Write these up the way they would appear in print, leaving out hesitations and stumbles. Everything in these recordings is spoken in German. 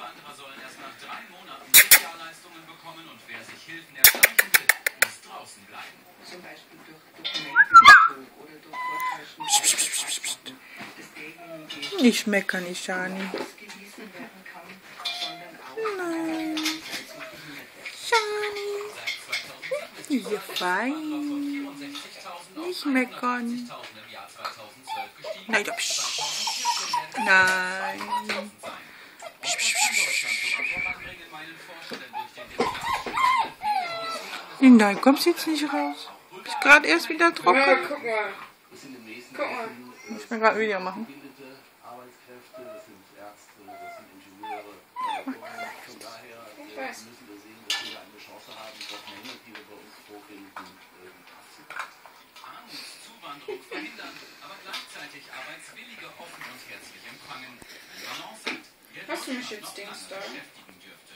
Zuwanderer sollen erst nach 3 Monaten Sozialleistungen bekommen und wer sich Hilfen erschleichen will, muss draußen bleiben. Zum Beispiel durch Dokumentenbetrug oder durch Vortäuschen. Nicht meckern, nicht Shani. Ausgewiesen werden kann, sondern auch Nein. Shani. Ja, fein. Nicht meckern. Nein, doch. Nein. Nein, kommst jetzt nicht raus. Ist gerade erst wieder trocken. Ja, guck mal. Guck mal. Muss ich mir gerade ein Video machen. Arbeitskräfte, das sind Ärzte, das sind Ingenieure. Von daher müssen wir sehen, dass wir eine Chance haben, doch Menge, die wir bei uns vorfinden, abzubauen. Armutszuwanderung verhindern, aber gleichzeitig Arbeitswillige offen und herzlich empfangen. Ein Balanceakt, der Hast du mich Deutschland jetzt noch lange Dings da? beschäftigen dürfte.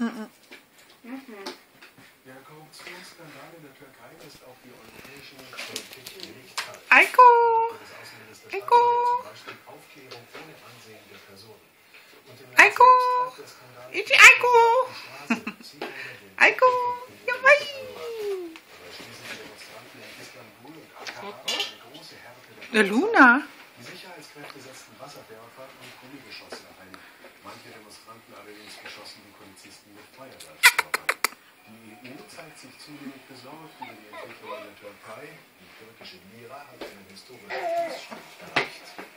Der Korruptionsskandal in der Türkei ist auf die europäische Politik Gerichtshof. Eiko! Das Außenminister Eiko! zum Beispiel Aufklärung ohne Ansehen der Person. Und im Eiko! Land selbst treibt der Skandal Ich Eiko! die Straße, zieht unter den Eiko! Ja, Aber schließen die Demonstranten in Istanbul und Ankara eine große Härte der Luna? Die Sicherheitskräfte setzten Wasserwerfer und Gummigeschosse ein. Manche Demonstranten allerdings geschossen die Polizisten mit Feuerwerkskörpern. Die EU zeigt sich zunehmend besorgt über die Entwicklung in der Türkei. Die türkische Lira hat einen historischen Tiefstand erreicht.